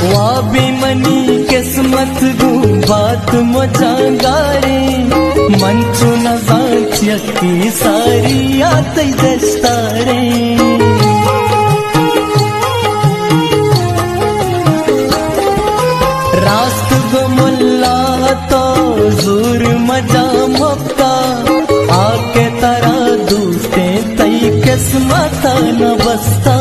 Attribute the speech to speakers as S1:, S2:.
S1: वाबी money किस्मत गु बात मोचांगारे मंचु न जांचकी सारी आत दस्तारे रास्त गो मुल्ला तो जोर मजा मक्का आके तारा दूसते तई किस्मत न बस्ता